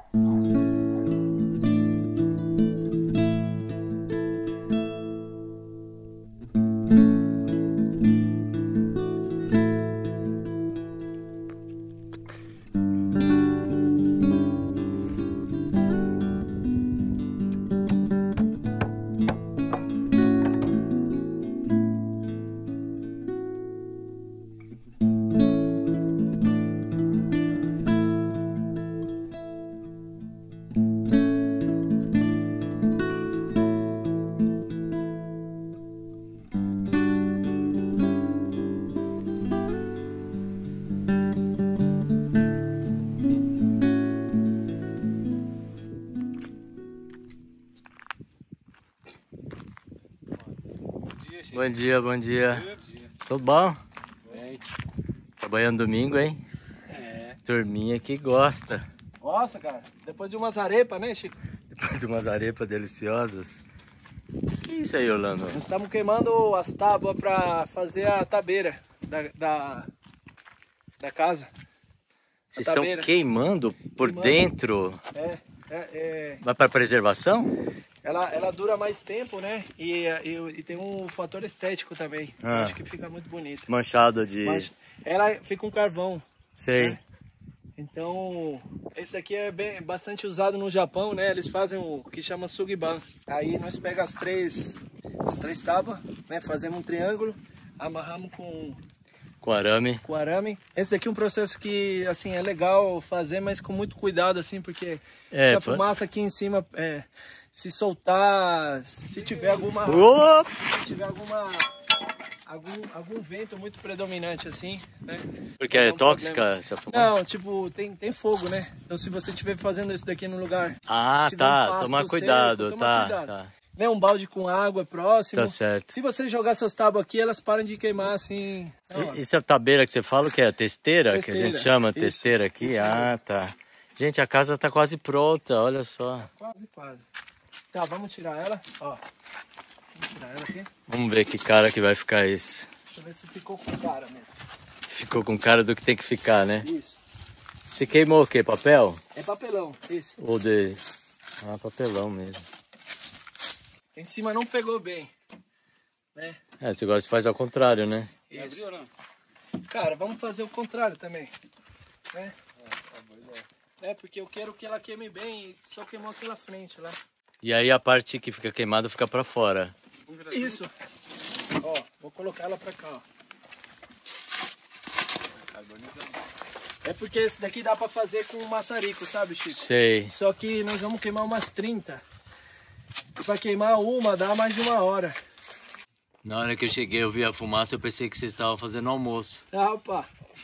Bom dia, bom dia. Tudo bom? Bem. Trabalhando domingo, hein? É. Turminha que gosta. Nossa, cara, depois de umas arepas, né, Chico? Depois de umas arepas deliciosas. Que isso aí, Orlando? Nós estamos queimando as tábuas para fazer a tabeira da casa. Vocês estão queimando por dentro? Vai para preservação? Ela dura mais tempo, né? E tem um fator estético também. Eu acho que fica muito bonito. Manchado de... Ela fica um carvão. Sei. Né? Então, esse aqui é bastante usado no Japão, né? Eles fazem o que chama sugiban. Aí nós pegamos as três tábuas, né? Fazemos um triângulo, amarramos com arame. Esse daqui é um processo que, assim, é legal fazer, mas com muito cuidado, assim, porque essa fumaça aqui em cima, se soltar, se tiver algum vento muito predominante, assim, né? Porque é tóxica essa fumaça? Não, tipo, tem fogo, né? Então se você estiver fazendo isso daqui no lugar... Tomar cuidado, tá. Né, um balde com água próximo. Tá certo. Se você jogar essas tábuas aqui, elas param de queimar, assim... Isso é a tabeira que você fala, que é a testeira, que a gente chama testeira aqui? Tá. Gente, a casa tá quase pronta, olha só. Quase. Tá, vamos tirar ela, ó. Vamos tirar ela aqui. Vamos ver que cara que vai ficar esse. Deixa eu ver se ficou com cara mesmo. Se ficou com cara do que tem que ficar, né? Isso. Você queimou o quê? Papel? É papelão, isso. Ou de... papelão mesmo. Em cima não pegou bem, né? Você agora faz ao contrário, né? Isso. Cara, vamos fazer o contrário também, né? Porque eu quero que ela queime bem e só queimou aquela frente lá. E aí a parte que fica queimada fica pra fora. Isso. Ó, vou colocar ela pra cá, ó. É porque esse daqui dá pra fazer com maçarico, sabe, Chico? Sei. Só que nós vamos queimar umas 30. E pra queimar uma dá mais de 1 hora. Na hora que eu cheguei, eu vi a fumaça, eu pensei que vocês estavam fazendo almoço. Opa!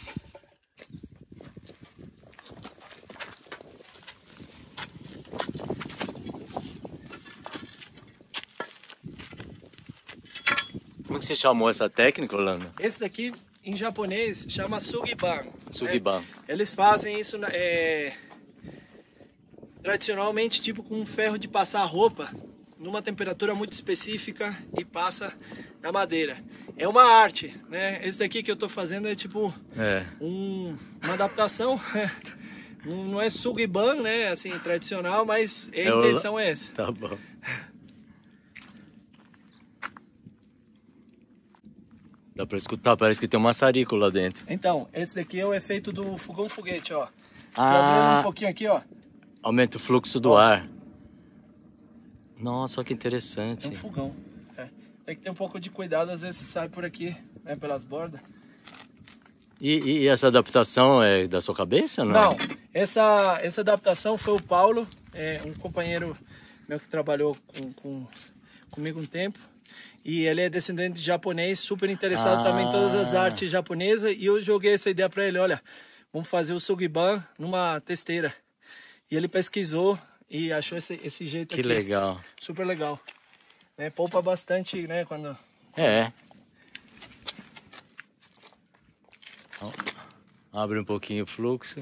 Como que você chamou essa técnica, Orlando? Esse daqui, em japonês, chama sugiban. Sugiban. Eles fazem isso tradicionalmente, tipo com um ferro de passar roupa, numa temperatura muito específica e passa na madeira. É uma arte, né? Esse daqui que eu tô fazendo é tipo uma adaptação. Não é sugiban, né? Assim, tradicional, mas a intenção é essa. Tá bom. Dá pra escutar, parece que tem um maçarico lá dentro. Então, esse daqui é o efeito do fogão foguete, ó. Abrindo um pouquinho aqui, ó. Aumenta o fluxo do ar. Nossa, que interessante. É um fogão. Tem que ter um pouco de cuidado, às vezes sai por aqui, né, pelas bordas. E essa adaptação é da sua cabeça, não? Não, essa adaptação foi o Paulo, um companheiro meu que trabalhou comigo um tempo. E ele é descendente de japonês, super interessado também em todas as artes japonesas. E eu joguei essa ideia para ele, olha, vamos fazer o sugiban numa testeira. E ele pesquisou e achou esse jeito aqui. Que legal. Super legal. Poupa bastante, né, quando... Abre um pouquinho o fluxo.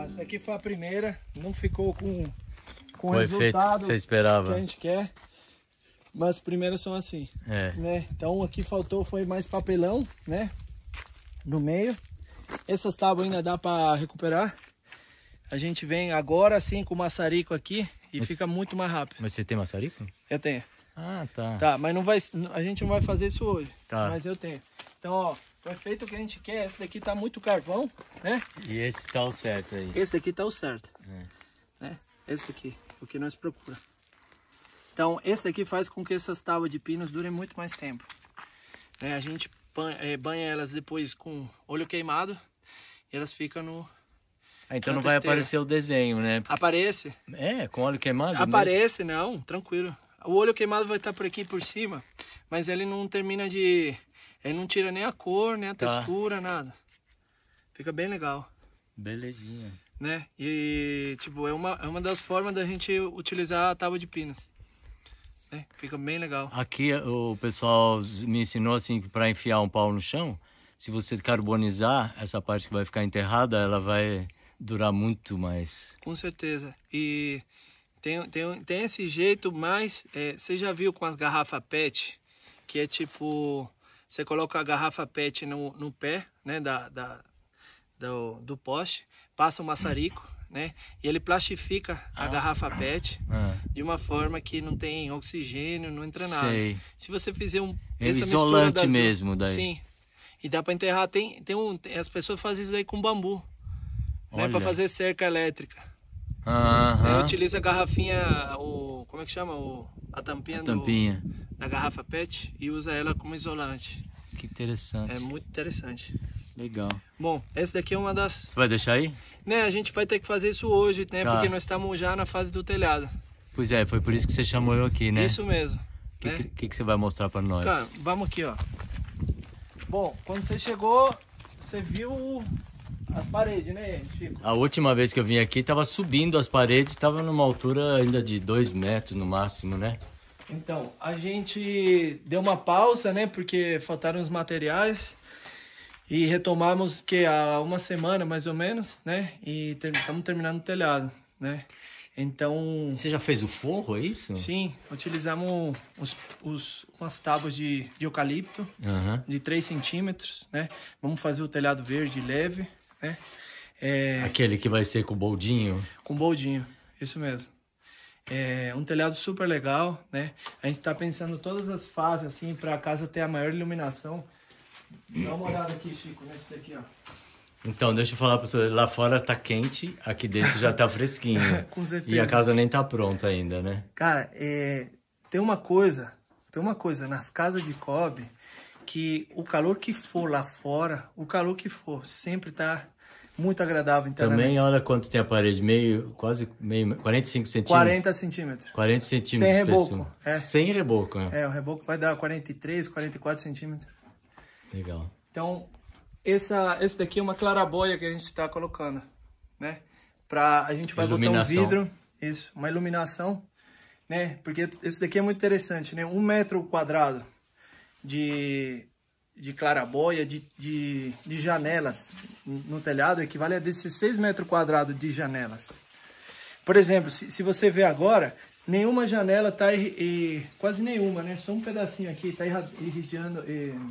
Essa aqui foi a primeira, não ficou com o o efeito resultado que você esperava. que a gente quer, mas as primeiras são assim, né? Então aqui faltou, foi mais papelão, né? No meio. Essas tábuas ainda dá para recuperar. A gente vem agora assim com o maçarico aqui e fica muito mais rápido. Mas você tem maçarico? Eu tenho. Ah, tá. Tá, mas não vai, a gente não vai fazer isso hoje, tá. Mas eu tenho. Então, ó, o efeito que a gente quer, esse daqui tá muito carvão, né? E esse tá o certo aí. Esse aqui tá o certo, né? Esse aqui, o que nós procuramos. Então, esse aqui faz com que essas tábuas de pinos durem muito mais tempo. Né? A gente banha elas depois com óleo queimado e elas ficam no... Então não vai aparecer o desenho, né? Aparece. Com óleo queimado? Aparece, mesmo? Não, tranquilo. O óleo queimado vai estar por aqui por cima, mas ele não termina de... Ele não tira nem a cor, nem a textura, nada. Fica bem legal. Belezinha. Né? E, tipo, é uma das formas da gente utilizar a tábua de pinos. Né? Fica bem legal. Aqui o pessoal me ensinou assim, para enfiar um pau no chão, se você carbonizar essa parte que vai ficar enterrada, ela vai durar muito mais. Com certeza. E tem esse jeito, mas você já viu com as garrafas PET, que é tipo... Você coloca a garrafa PET no pé, né, do poste, passa o maçarico, né, e ele plastifica a garrafa PET de uma forma que não tem oxigênio, não entra nada. Sei. Se você fizer essa isolante mesmo daí. Sim. E dá para enterrar. As pessoas fazem isso aí com bambu, né, para fazer cerca elétrica. Utiliza a garrafinha, como é que chama? A tampinha, da garrafa PET e usa ela como isolante. Que interessante. É muito interessante. Legal. Bom, essa daqui é uma das... Você vai deixar aí? Né, a gente vai ter que fazer isso hoje, né? Porque nós estamos já na fase do telhado. Pois é, foi por isso que você chamou eu aqui, né? Isso mesmo. O que você vai mostrar para nós? Cara, vamos aqui, ó. Bom, quando você chegou, você viu as paredes, né, Chico? A última vez que eu vim aqui, estava subindo as paredes, estava numa altura ainda de 2 metros no máximo, né? Então, a gente deu uma pausa, né, porque faltaram os materiais e retomamos há uma semana, mais ou menos, né, e estamos terminando o telhado, né. Então... Você já fez o forro, é isso? Sim, utilizamos umas tábuas de eucalipto, de 3 centímetros, né, vamos fazer o telhado verde leve, né. Aquele que vai ser com boldinho? Com boldinho, isso mesmo. É um telhado super legal, né? A gente tá pensando todas as fases, assim, para a casa ter a maior iluminação. Dá uma olhada aqui, Chico, nesse daqui, ó. Então, deixa eu falar para você, lá fora tá quente, aqui dentro já tá fresquinho. Com certeza. E a casa nem tá pronta ainda, né? Cara, tem uma coisa nas casas de cobre, que o calor que for lá fora, sempre tá muito agradável internamente. Também olha quanto tem a parede, quase 45 centímetros. 40 centímetros. 40 centímetros. Sem reboco. Sem reboco, né? O reboco vai dar 43, 44 centímetros. Legal. Então, esse daqui é uma claraboia que a gente está colocando, né? A gente vai botar um vidro, uma iluminação, né? Porque esse daqui é muito interessante, né? 1 metro quadrado de claraboia, de janelas no telhado equivale a 16 metros quadrados de janelas. Por exemplo, se você ver agora, nenhuma janela está quase nenhuma, né? Só um pedacinho aqui está irradiando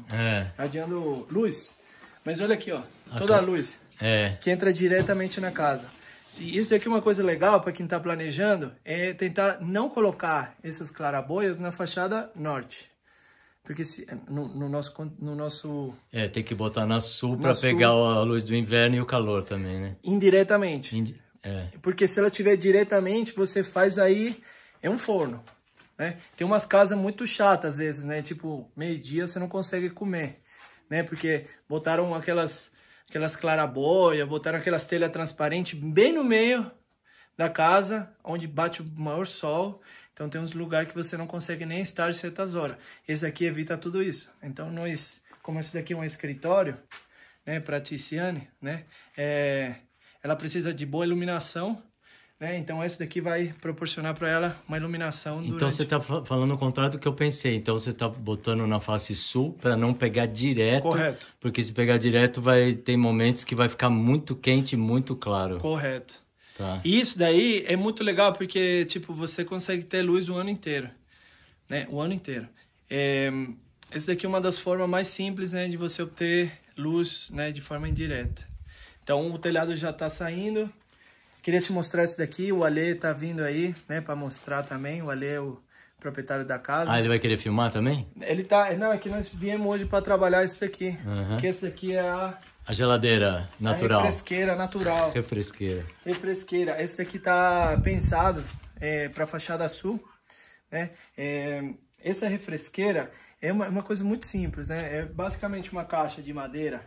luz. Mas olha aqui, ó, toda a luz que entra diretamente na casa. Isso aqui é uma coisa legal para quem está planejando, é tentar não colocar essas claraboias na fachada norte. Porque no nosso... tem que botar na sul para pegar a luz do inverno e o calor também, né? Indiretamente. Porque se ela estiver diretamente, você faz aí... É um forno, né? Tem umas casas muito chatas às vezes, né? Tipo, meio-dia você não consegue comer, né? Porque botaram aquelas claraboias, botaram aquelas telhas transparentes bem no meio da casa, onde bate o maior sol. Então tem uns lugares que você não consegue nem estar de certas horas. Esse aqui evita tudo isso. Então como esse daqui é um escritório, né, para a Tiziane, né, ela precisa de boa iluminação, né? Então esse daqui vai proporcionar para ela uma iluminação durante... Então você tá falando o contrário do que eu pensei. Então você tá botando na face sul para não pegar direto. Correto. Porque se pegar direto vai ter momentos que vai ficar muito quente e muito claro. Correto. Tá. E isso daí é muito legal porque, tipo, você consegue ter luz o ano inteiro, né? O ano inteiro. Esse daqui é uma das formas mais simples, né, de você obter luz, né, de forma indireta. Então o telhado já tá saindo. Queria te mostrar esse daqui, o Alê tá vindo aí, né, para mostrar também. O Alê é o proprietário da casa. Ah, ele vai querer filmar também? Ele tá... Não, é que nós viemos hoje para trabalhar esse daqui. Porque esse daqui é a geladeira natural. A refresqueira natural. Refresqueira. Refresqueira. Esse daqui tá pensado para fachada sul, né? Essa refresqueira é uma coisa muito simples, né? É basicamente uma caixa de madeira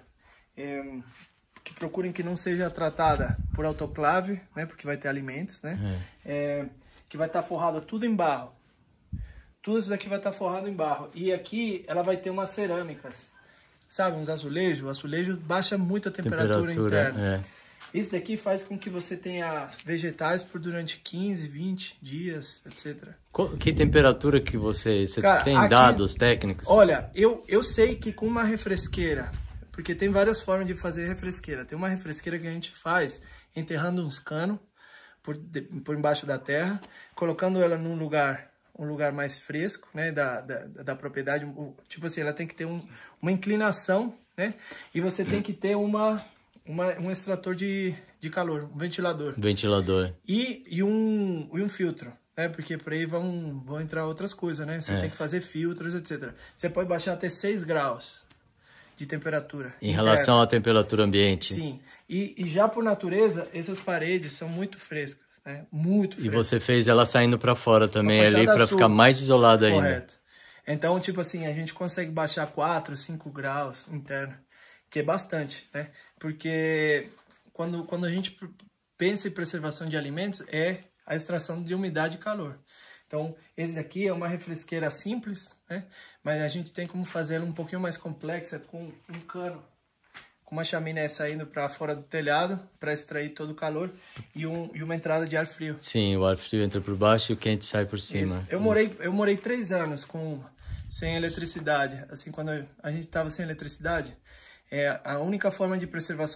que procurem que não seja tratada por autoclave, né? Porque vai ter alimentos, né? Que vai estar forrada tudo em barro. Tudo isso daqui vai estar forrado em barro. E aqui ela vai ter umas cerâmicas, sabe? Uns azulejos. O azulejo baixa muito a temperatura interna. Isso daqui faz com que você tenha vegetais por durante 15, 20 dias, etc. Que temperatura que você Cara, tem aqui, dados técnicos? Olha, eu sei que com uma refresqueira, porque tem várias formas de fazer refresqueira. Tem uma refresqueira que a gente faz enterrando uns canos por embaixo da terra, colocando ela num lugar, um lugar mais fresco, né, da propriedade. Tipo assim, ela tem que ter uma inclinação, né? E você tem que ter um extrator de calor, um ventilador. Ventilador. E um filtro. Porque por aí vão entrar outras coisas, né? Você tem que fazer filtros, etc. Você pode baixar até 6 graus de temperatura. Em relação à temperatura ambiente. Sim. E já por natureza, essas paredes são muito frescas, né? Muito frescas. E você fez ela saindo para fora também ali para sul, ficar mais isolada ainda. Correto. Então, tipo assim, a gente consegue baixar 4, 5 graus interno, que é bastante, né? Porque quando a gente pensa em preservação de alimentos, é a extração de umidade e calor. Então, esse aqui é uma refresqueira simples, né? Mas a gente tem como fazer ela um pouquinho mais complexa com um cano, com uma chaminé saindo para fora do telhado para extrair todo o calor e uma entrada de ar frio. Sim, o ar frio entra por baixo e o quente sai por cima. Isso. Eu morei 3 anos sem eletricidade. Assim, quando a gente estava sem eletricidade, a única forma de preservação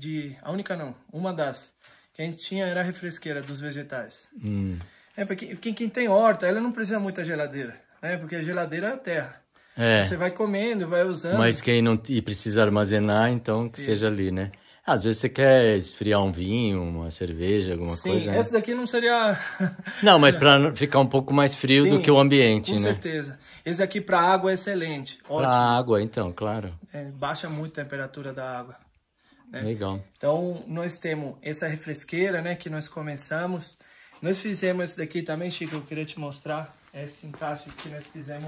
uma das que a gente tinha era a refresqueira dos vegetais. Porque quem tem horta, ela não precisa muita geladeira, né? Porque a geladeira é a terra. Você vai comendo, vai usando. Mas quem não precisa armazenar, então que seja ali, né? Às vezes você quer esfriar um vinho, uma cerveja, alguma coisa, né? Essa daqui não seria... Não, mas para ficar um pouco mais frio do que o ambiente, com né? certeza. Esse aqui para água é excelente. Para água, então, claro. Baixa muito a temperatura da água. Né? Legal. Então, nós temos essa refresqueira, né, que nós começamos. Nós fizemos esse daqui também, Chico, eu queria te mostrar. Esse encaixe que nós fizemos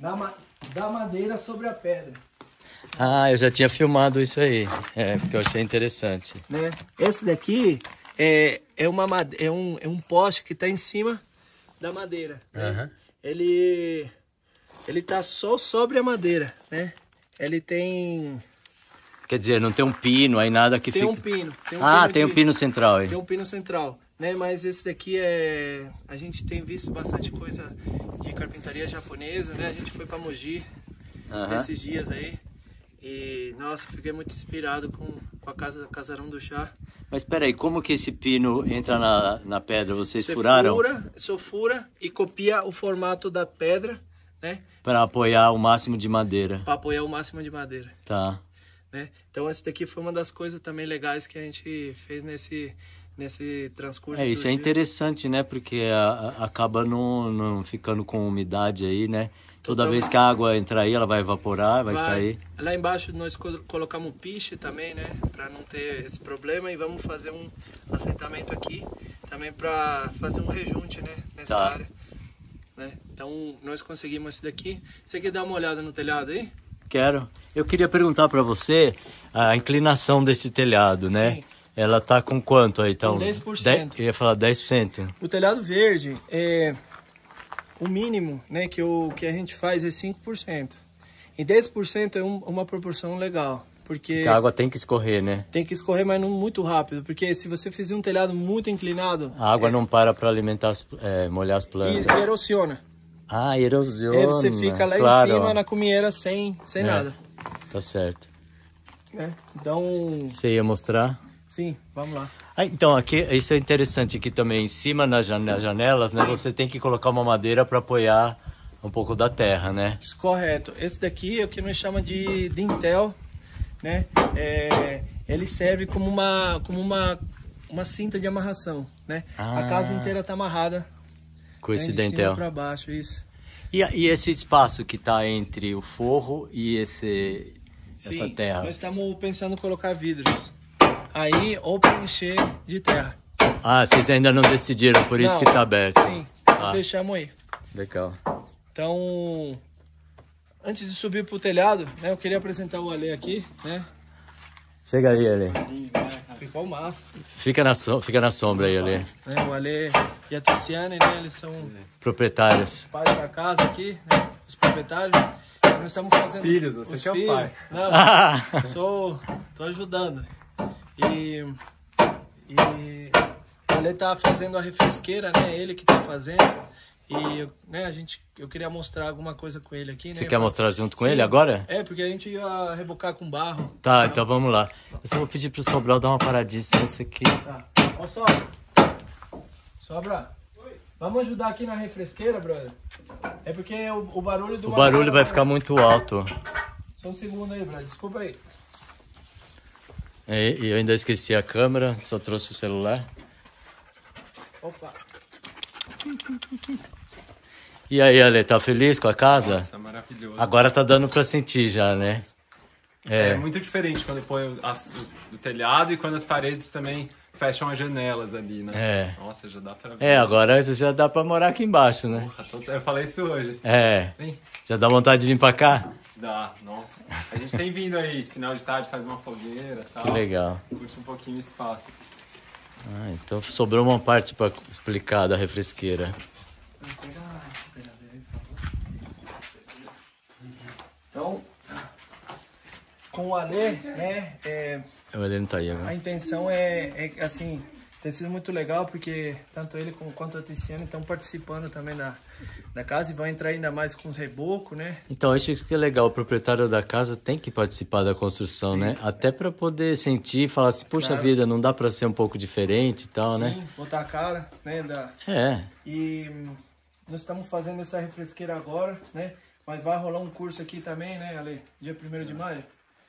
da madeira sobre a pedra. Ah, eu já tinha filmado isso aí. Porque eu achei interessante. Né? Esse daqui é um poste que está em cima da madeira. Né? Ele tá só sobre a madeira, né? Ele tem... Quer dizer, não tem um pino aí, nada que tem fica... Um pino. Tem um pino central aí. Tem um pino central, né? Mas esse daqui a gente tem visto bastante coisa de carpintaria japonesa, né? A gente foi para Mogi esses dias aí. E, nossa, fiquei muito inspirado com a Casarão do Chá. Mas espera aí, como que esse pino entra na pedra? Vocês furaram? Fura e copia o formato da pedra, né? Para apoiar o máximo de madeira. Para apoiar o máximo de madeira. Tá. Né? Então essa daqui foi uma das coisas também legais que a gente fez nesse transcurso. Isso é interessante, né? Porque acaba não ficando com umidade aí, né? Toda vez que a água entrar aí, ela vai evaporar, vai sair. Lá embaixo nós colocamos um piche também, né? Para não ter esse problema. E vamos fazer um assentamento aqui também para fazer um rejunte, né? Nessa área. Né? Então nós conseguimos isso daqui. Você quer dar uma olhada no telhado aí? Quero. Eu queria perguntar para você a inclinação desse telhado, né? Sim. Ela tá com quanto aí? Então, 10%. Eu ia falar 10%. O telhado verde, o mínimo, né, que a gente faz é 5%. E 10% é uma proporção legal, Porque a água tem que escorrer, né? tem que escorrer, mas não muito rápido. Porque se você fizer um telhado muito inclinado... A água não para alimentar, molhar as plantas. E erosiona. Ah, erosiona. E aí você fica lá claro, em cima, na cumieira, sem nada. Tá certo. Então... Você ia mostrar? Sim, vamos lá. Ah, então, aqui, isso é interessante aqui também, em cima nas janelas, né? Você tem que colocar uma madeira para apoiar um pouco da terra, né? Correto. Esse daqui é o que nós chamamos de dintel, né? Ele serve como uma cinta de amarração, né? A casa inteira tá amarrada. Com esse de dintel. cima para baixo, isso. E esse espaço que está entre o forro e essa terra? Nós estamos pensando em colocar vidros. Aí, ou preencher de terra. Ah, vocês ainda não decidiram, por isso que está aberto. Sim, deixamos aí. Legal. Então, antes de subir pro telhado, né, eu queria apresentar o Ale aqui, né? Chega aí, Ale. Ficou massa. Fica na sombra aí, Ale. O Ale e a Tiziane, né, eles são proprietários. Pais da casa aqui, né, os proprietários. Nós estamos fazendo... Filhos, você que é o pai. Não, tô ajudando. E o Ale tá fazendo a refresqueira, né? Ele que tá fazendo. E né, eu queria mostrar alguma coisa com ele aqui, né? Você quer mostrar junto com ele agora? É, porque a gente ia rebocar com barro. Tá, então vamos lá. Eu só vou pedir pro Sobral dar uma paradinha nesse aqui. Tá. Ó, Sobra. Oi. Vamos ajudar aqui na refresqueira, brother? É porque o barulho do... O barulho vai ficar muito alto. Só um segundo aí, brother. Desculpa aí. E eu ainda esqueci a câmera, só trouxe o celular. Opa. E aí, Ale, tá feliz com a casa? Nossa, maravilhoso. Agora tá dando pra sentir já, né? É muito diferente quando põe o telhado e quando as paredes também fecham as janelas ali, né? Nossa, já dá pra ver. Agora já dá pra morar aqui embaixo, né? Porra, eu falei isso hoje. Vem. Já dá vontade de vir pra cá? Dá, nossa. A gente tem vindo aí, final de tarde faz uma fogueira e tal. Que legal. Curte um pouquinho o espaço. Então sobrou uma parte pra explicar da refresqueira. Então, com o Ale, né, O Ale não tá aí agora. a intenção é assim, tem sido muito legal porque tanto ele quanto a Tiziane estão participando também da casa e vão entrar ainda mais com os rebocos, né? Então, acho que é legal, o proprietário da casa tem que participar da construção, né? Até para poder sentir e falar assim, puxa vida, não dá para ser um pouco diferente e tal, né? Sim, botar a cara, né? E nós estamos fazendo essa refresqueira agora, né? Mas vai rolar um curso aqui também, né, Ale? Dia 1º de maio.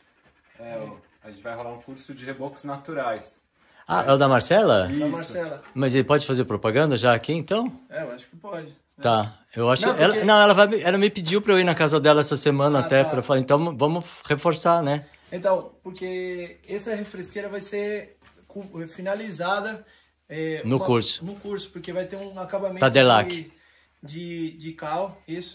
A gente vai rolar um curso de rebocos naturais. Ah, é o da Marcela? Da Marcela. Mas ele pode fazer propaganda já aqui, então? Eu acho que pode. Tá, eu acho... Não, porque... ela me pediu para eu ir na casa dela essa semana até, para falar, então vamos reforçar, né? Então, porque essa refresqueira vai ser finalizada... no curso. No curso, porque vai ter um acabamento Tadelac. De cal, isso.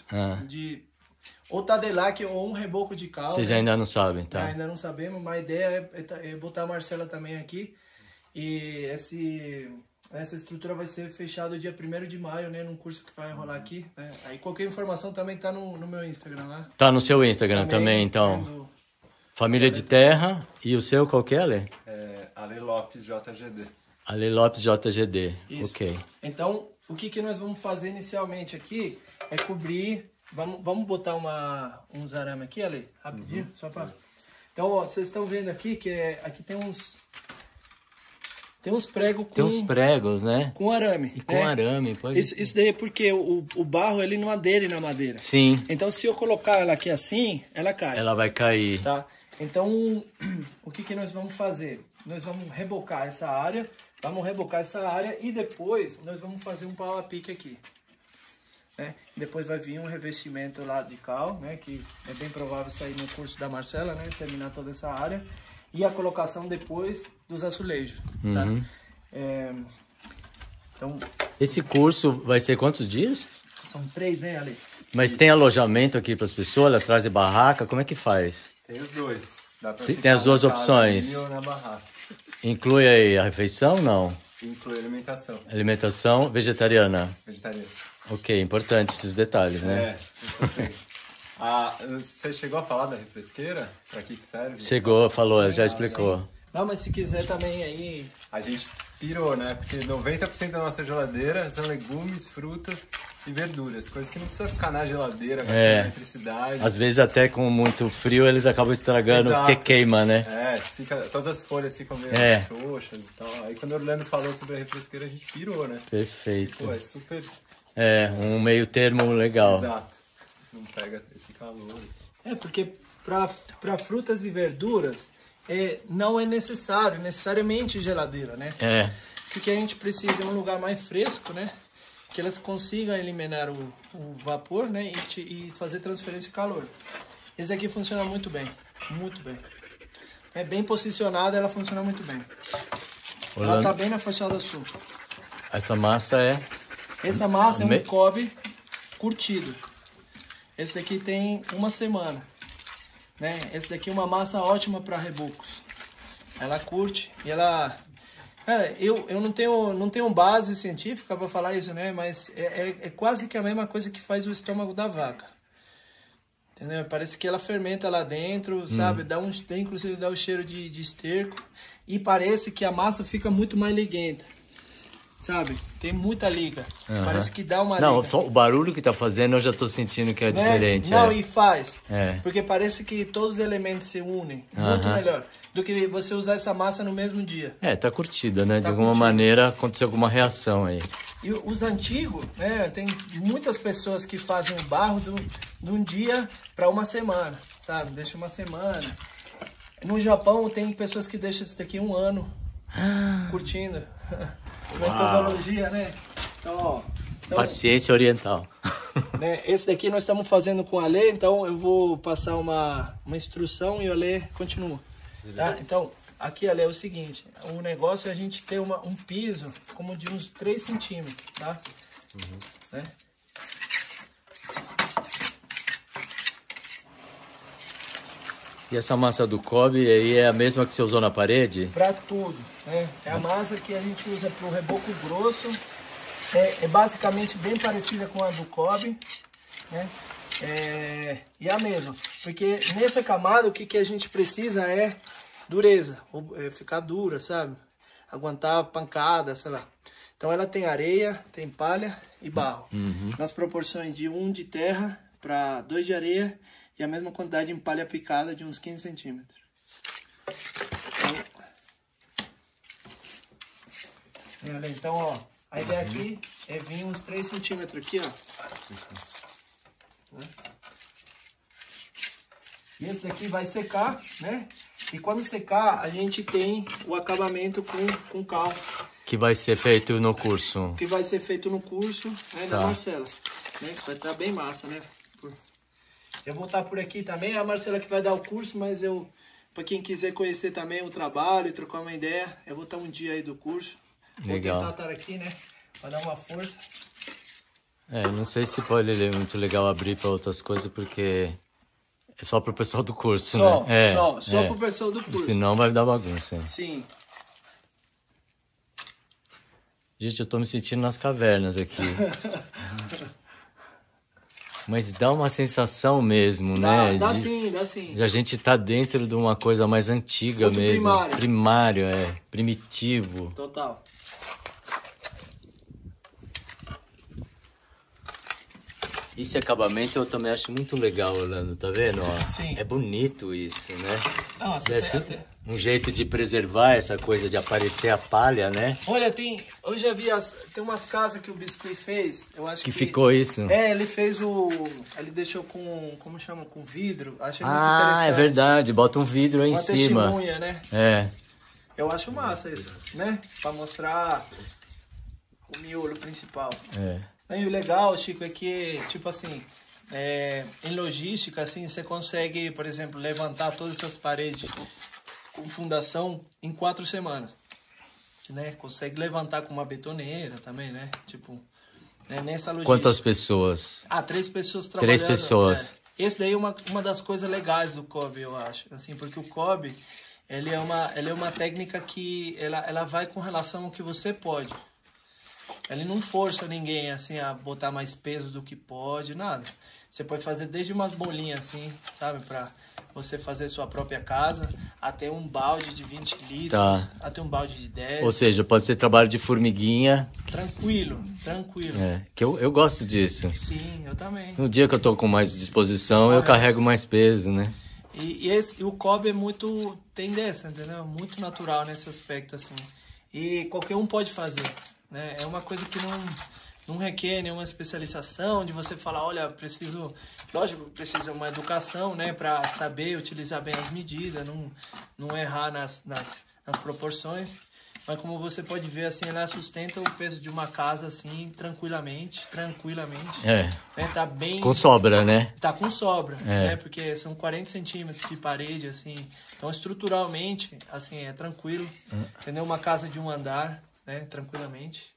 Ou Tadelac ou um reboco de cal. Vocês ainda não sabem, tá? Ainda não sabemos, mas a ideia é botar a Marcela também aqui. E essa estrutura vai ser fechada dia 1º de maio, né? Num curso que vai rolar aqui. Né? Aí qualquer informação também tá no meu Instagram lá. Tá no seu Instagram também então. Família de Terra. E o seu qual que é, Ale? Ale Lopes JGD. Ale Lopes JGD. Isso. Ok. Então, o que nós vamos fazer inicialmente aqui é cobrir... Vamos botar uns arame aqui, Ale? Rapidinho, só pra... Então, ó, vocês estão vendo aqui que aqui tem uns pregos com... Tem uns pregos, né? Com arame. E com arame, pode... Isso daí é porque o barro, ele não adere na madeira. Sim. Então, se eu colocar ela aqui assim, ela cai. Ela vai cair. Tá? Então, o que nós vamos fazer? Nós vamos rebocar essa área, e depois nós vamos fazer um pau a pique aqui. Né? Depois vai vir um revestimento lá de cal, né? Que é bem provável sair no curso da Marcela, né? Terminar toda essa área. E a colocação depois dos azulejos. Tá? Então, esse curso vai ser quantos dias? São 3, né, Ale? Mas tem alojamento aqui para as pessoas? Elas trazem barraca? Como é que faz? Tem os dois. Dá pra Tem as duas opções. ou na barraca. Inclui aí a refeição ou não? Inclui alimentação. Alimentação vegetariana. Vegetariano. Ok, importante esses detalhes, né? Você chegou a falar da refresqueira? Pra que serve? Chegou, falou, já explicou. Sim. Não, mas se quiser também aí... A gente pirou, né? Porque 90% da nossa geladeira são legumes, frutas e verduras. Coisas que não precisa ficar na geladeira, vai ser eletricidade. Às vezes até com muito frio eles acabam estragando, porque queima, né? Todas as folhas ficam meio xoxas e tal. Aí quando o Orlando falou sobre a refresqueira, a gente pirou, né? Perfeito. Pô, é super... um meio termo legal. Exato. Não pega esse calor. Porque para frutas e verduras não é necessariamente geladeira, né? O que a gente precisa é um lugar mais fresco, né? Que elas consigam eliminar o vapor, né? E fazer transferência de calor. Esse aqui funciona muito bem, muito bem. É bem posicionada, ela funciona muito bem. Ela tá bem na faixa do sul. Essa massa Essa massa é um Kobe curtido. Esse daqui tem uma semana, né? Esse daqui é uma massa ótima para rebocos. Ela curte e ela... Cara, eu não tenho base científica para falar isso, né? Mas é quase que a mesma coisa que faz o estômago da vaca. Entendeu? Parece que ela fermenta lá dentro, sabe? Inclusive dá o cheiro de esterco. E parece que a massa fica muito mais liguenta. Sabe? Tem muita liga. Parece que dá uma liga. Só o barulho que tá fazendo eu já tô sentindo que é diferente. Não, e faz. Porque parece que todos os elementos se unem. Muito melhor do que você usar essa massa no mesmo dia. Tá curtida, né? De alguma maneira aconteceu alguma reação aí. E os antigos, né? Tem muitas pessoas que fazem o barro de um dia para uma semana, sabe? Deixa uma semana. No Japão tem pessoas que deixam isso daqui 1 ano curtindo. Metodologia, né? Então, paciência oriental. Né, esse daqui nós estamos fazendo com a Lê, então eu vou passar uma instrução e a Lê continua. Tá? Então, aqui a Lê é o seguinte, o negócio é a gente ter um piso como de uns 3 centímetros, tá? Né? E essa massa do Kobe aí é a mesma que você usou na parede? Para tudo, né? É a massa que a gente usa para o reboco grosso. É basicamente bem parecida com a do Kobe, né? E a mesma. Porque nessa camada o que a gente precisa é dureza, ficar dura, sabe? Aguentar pancada, sei lá. Então ela tem areia, tem palha e barro. Nas proporções de 1 de terra para 2 de areia. E a mesma quantidade de palha picada de uns 15 centímetros. Então, ó, a ideia aqui é vir uns 3 centímetros aqui, ó. E esse daqui vai secar, né? E quando secar, a gente tem o acabamento com cal. Que vai ser feito no curso. Que vai ser feito no curso, né, da Marcela. Né? Vai estar bem massa, né? Eu vou estar por aqui também, é a Marcela que vai dar o curso, mas para quem quiser conhecer também o trabalho e trocar uma ideia, eu vou estar um dia aí do curso. Legal. Vou tentar estar aqui, né, para dar uma força. Não sei se pode ser muito legal abrir para outras coisas, porque é só para o pessoal do curso, né? Só para o pessoal do curso. Senão vai dar bagunça. Sim. Gente, eu tô me sentindo nas cavernas aqui. Mas dá uma sensação mesmo, né? Dá sim. De a gente tá dentro de uma coisa mais antiga mesmo. Primário, primitivo. Total. Esse acabamento eu também acho muito legal, Orlando, tá vendo? Sim. É bonito isso, né? Nossa, um jeito de preservar essa coisa de aparecer a palha, né? Olha, eu já vi, tem umas casas que o Biscuit fez, eu acho que... ficou isso? Ele fez ele deixou como chama, com vidro, achei muito interessante. É verdade, bota um vidro aí em cima. Uma testemunha, né? Eu acho massa isso, né? Pra mostrar o miolo principal. E o legal, Chico, é que, tipo assim, em logística, assim, você consegue, por exemplo, levantar todas essas paredes com fundação em 4 semanas, né? Consegue levantar com uma betoneira também, né? Tipo, nessa logística. Quantas pessoas? 3 pessoas trabalhando. 3 pessoas. Esse daí é uma das coisas legais do Kobe, eu acho, assim, porque o Kobe, ele é uma técnica que ela vai com relação ao que você pode. ele não força ninguém, assim, a botar mais peso do que pode, nada. Você pode fazer desde umas bolinhas, assim, sabe, pra você fazer sua própria casa, até um balde de 20 litros, até um balde de 10. Ou seja, pode ser trabalho de formiguinha. Tranquilo. Que eu gosto disso. Sim, eu também. No dia que eu tô com mais disposição, eu carrego mais peso, né? E o Kobe é muito, tem dessa, entendeu? Muito natural nesse aspecto, assim. E qualquer um pode fazer, né? É uma coisa que não requer nenhuma especialização, de você falar, olha, preciso... Lógico, precisa uma educação, né? Para saber utilizar bem as medidas, não errar nas proporções. Mas como você pode ver, assim, ela sustenta o peso de uma casa, assim, tranquilamente. Né? Tá bem... Com sobra, né? Tá com sobra, né? Porque são 40 centímetros de parede, assim. Então, estruturalmente, assim, é tranquilo. Entendeu? Uma casa de um andar, né? Tranquilamente.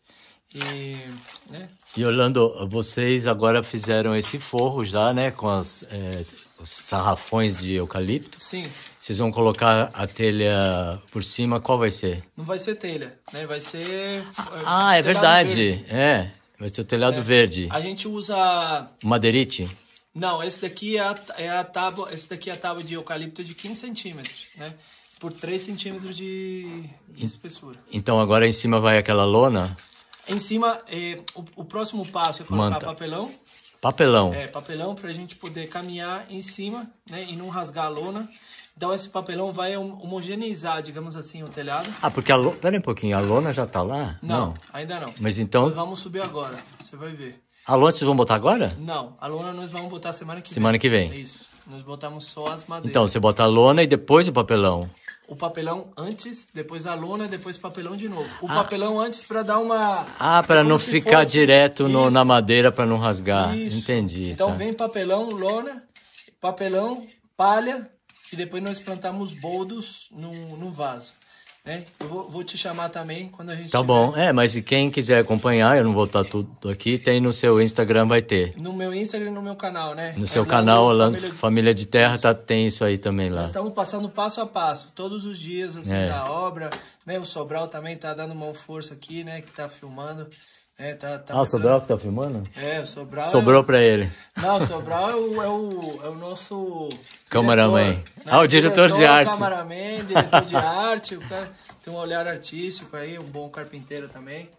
E Orlando, vocês agora fizeram esse forro já, né? Com os sarrafões de eucalipto. Sim. Vocês vão colocar a telha por cima, qual vai ser? Não vai ser telha, né? Vai ser... é verdade. Verde. Vai ser o telhado verde. A gente usa... Madeirite? Não, esse daqui é a tábua... Esse daqui é a tábua de eucalipto de 15 centímetros, né? Por 3 centímetros de espessura. Então agora em cima vai aquela lona? Em cima, o próximo passo é colocar papelão. Papelão? Papelão para a gente poder caminhar em cima, né, e não rasgar a lona. Então esse papelão vai homogeneizar, digamos assim, o telhado. Porque pera um pouquinho, a lona já tá lá? Não, ainda não. Mas então... Nós vamos subir agora, você vai ver. A lona vocês vão botar agora? Não, a lona nós vamos botar semana que vem. Semana que vem. Isso, nós botamos só as madeiras. Então, você bota a lona e depois o papelão. O papelão antes, depois a lona, depois o papelão de novo. O papelão antes para dar uma... para não ficar direto na madeira, para não rasgar. Isso. Entendi. Então vem papelão, lona, papelão, palha, e depois nós plantamos boldos no vaso. Né? Eu vou te chamar também quando a gente Tá bom, mas e quem quiser acompanhar, eu não vou estar tudo aqui, tem no seu Instagram, vai ter. No meu Instagram e no meu canal, né? No seu canal, Família de Terra, tem isso aí também lá. Nós estamos passando passo a passo, todos os dias, assim, da obra, né? O Sobral também tá dando uma força aqui, né? Que tá filmando. O Sobral que tá filmando? O Sobral... Sobrou pra ele. Não, o Sobral é o nosso... Cameraman. Diretor, né? O diretor de arte. Cameraman, diretor de arte, o cara tem um olhar artístico aí, um bom carpinteiro também.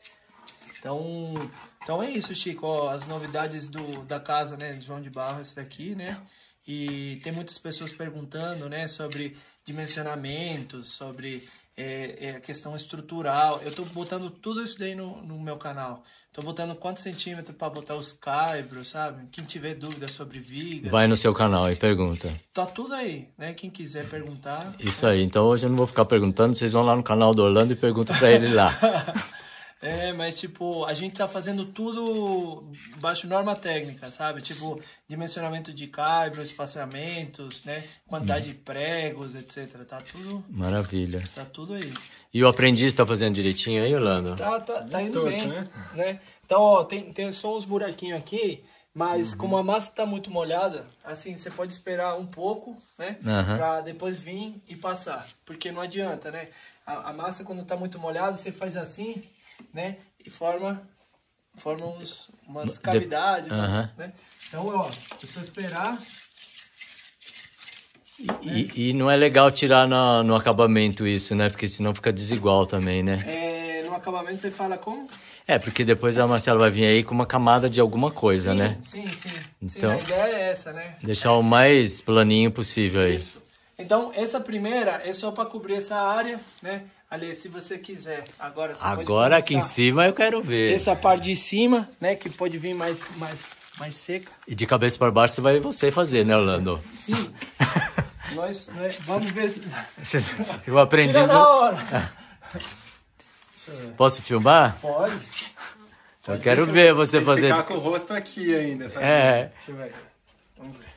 Então é isso, Chico, ó, as novidades da casa, né, de João de Barro, esse daqui, né? E tem muitas pessoas perguntando, né, sobre dimensionamentos, sobre... a questão estrutural. Eu tô botando tudo isso daí no meu canal. Tô botando quantos centímetros para botar os caibros, sabe? Quem tiver dúvida sobre vigas. Vai no seu canal e pergunta. Tá tudo aí, né? Quem quiser perguntar. Isso aí. Então hoje eu não vou ficar perguntando. Vocês vão lá no canal do Orlando e perguntam para ele lá. Mas tipo, a gente tá fazendo tudo baixo norma técnica, sabe? Tipo, dimensionamento de caibros, espaçamentos, né? Quantidade de pregos, etc. Tá tudo... Maravilha. Tá tudo aí. E o aprendiz tá fazendo direitinho aí, Orlando? Tá indo bem, né? Então, ó, tem só uns buraquinhos aqui, mas como a massa tá muito molhada, assim, você pode esperar um pouco, né? Pra depois vir e passar. Porque não adianta, né? A massa, quando tá muito molhada, você faz assim... né? E forma umas cavidades, né? Então, ó, precisa esperar. E não é legal tirar no acabamento isso, né? Porque senão fica desigual também, né? No acabamento você fala como? Porque depois a Marcela vai vir aí com uma camada de alguma coisa, né? Sim. Então, a ideia é essa, né? Deixar o mais planinho possível aí. Isso. Então, essa primeira é só para cobrir essa área, né? Ali, se você quiser, agora você Agora aqui em cima eu quero ver. Essa parte de cima, né, que pode vir mais seca. E de cabeça para baixo você vai fazer, né, Orlando? Sim. nós vamos ver se... o aprendiz... Tira na hora. Posso filmar? Pode. Eu quero ver você fazer... Ficar com o rosto aqui ainda. Deixa eu ver. Vamos ver.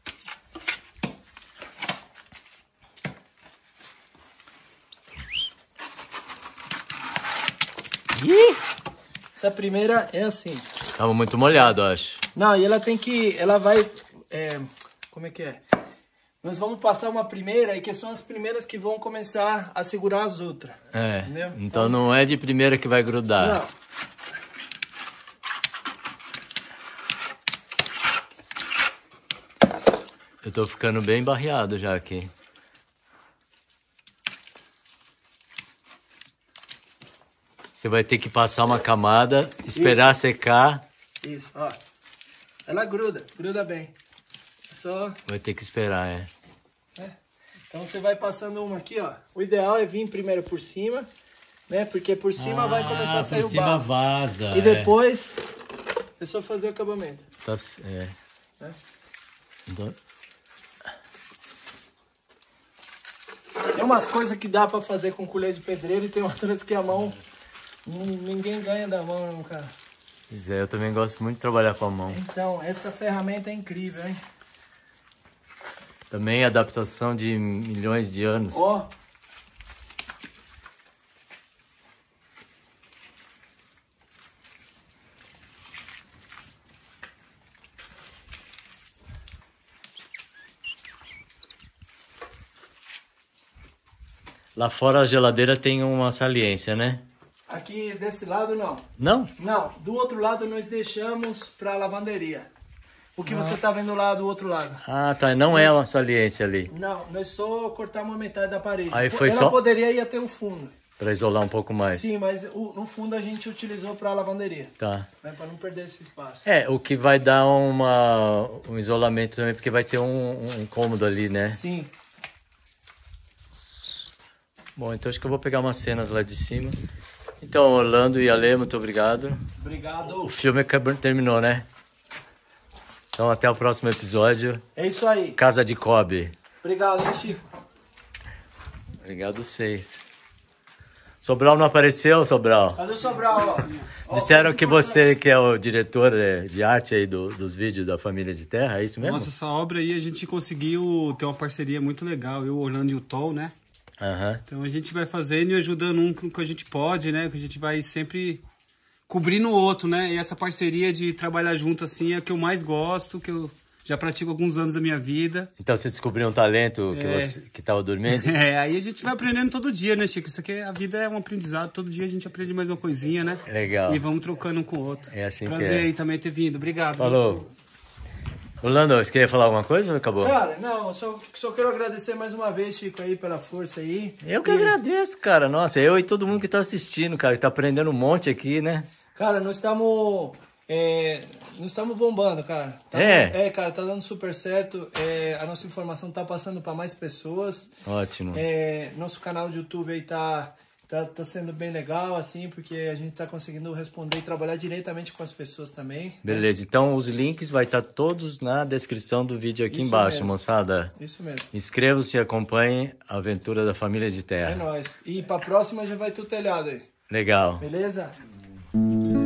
Essa primeira é assim. Tava muito molhado, acho. Não, e ela vai... como é que é? Nós vamos passar uma primeira, e que são as primeiras que vão começar a segurar as outras. Entendeu? Então não é de primeira que vai grudar. Não. Eu tô ficando bem barreado já aqui. Você vai ter que passar uma camada, esperar secar. Isso, ó. Ela gruda bem. Só... Vai ter que esperar, Então você vai passando uma aqui, ó. O ideal é vir primeiro por cima, né? Porque por cima vai começar a sair o barro. Por cima vaza. E depois é só fazer o acabamento. Tá, Então... Tem umas coisas que dá pra fazer com colher de pedreiro e tem outras que a mão... Ninguém ganha da mão, não, cara. Pois é, eu também gosto muito de trabalhar com a mão. Então, essa ferramenta é incrível, hein? Também adaptação de milhões de anos. Ó. Lá fora a geladeira tem uma saliência, né? Aqui desse lado não. Não? Não, do outro lado nós deixamos pra lavanderia. O que você tá vendo lá do outro lado. Ah, tá. Não é uma saliência ali. Não, nós só cortamos a metade da parede. Aí foi Ela só... poderia ir até o fundo. Pra isolar um pouco mais. Sim, mas no fundo a gente utilizou pra lavanderia. Tá. Né, pra não perder esse espaço. É, o que vai dar um isolamento também, porque vai ter um cômodo ali, né? Sim. Bom, então acho que eu vou pegar umas cenas lá de cima. Então, Orlando e Ale, muito obrigado. Obrigado. O filme terminou, né? Então, até o próximo episódio. É isso aí. Casa de Kobe. Obrigado, hein, Chico? Obrigado, vocês. Sobral não apareceu, Sobral? Cadê o Sobral, ó? Disseram que você que é o diretor de arte aí dos vídeos da Família de Terra, é isso mesmo? Nossa, essa obra aí a gente conseguiu ter uma parceria muito legal, eu, o Orlando e o Tom, né? Uhum. Então a gente vai fazendo e ajudando um com o que a gente pode, né? Que a gente vai sempre cobrindo o outro, né? E essa parceria de trabalhar junto assim é o que eu mais gosto, que eu já pratico há alguns anos da minha vida. Então você descobriu um talento que estava dormindo? Aí a gente vai aprendendo todo dia, né, Chico? Isso aqui, a vida é um aprendizado, todo dia a gente aprende mais uma coisinha, né? Legal. E vamos trocando um com o outro. É assim Prazer que é. aí também ter vindo, obrigado. Falou. Orlando, você queria falar alguma coisa ou acabou? Cara, não, só quero agradecer mais uma vez, Chico, aí, pela força aí. Eu que agradeço, cara. Nossa, eu e todo mundo que tá assistindo, cara, que tá aprendendo um monte aqui, né? Cara, nós estamos bombando, cara. Cara, tá dando super certo. A nossa informação tá passando para mais pessoas. Ótimo. Nosso canal de YouTube aí tá sendo bem legal, assim, porque a gente tá conseguindo responder e trabalhar diretamente com as pessoas também. Beleza, então os links vai estar todos na descrição do vídeo aqui Isso embaixo, mesmo. Moçada. Isso mesmo. Inscrevam-se e acompanhem a aventura da Família de Terra. É nóis. E pra próxima já vai ter o telhado aí. Legal. Beleza?